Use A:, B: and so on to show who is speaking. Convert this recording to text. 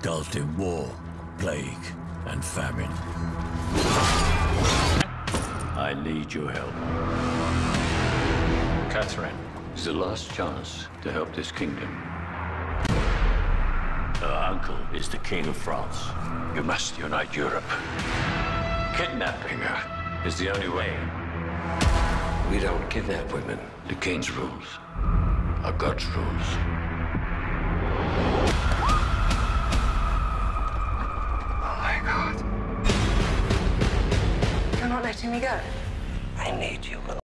A: engulfed in war, plague, and famine. I need your help. Catherine is the last chance to help this kingdom. Her uncle is the King of France. You must unite Europe. Kidnapping her is the only way.
B: We don't kidnap women.
A: The King's rules are God's rules.
C: Oh my God. You're not letting me go?
B: I need you.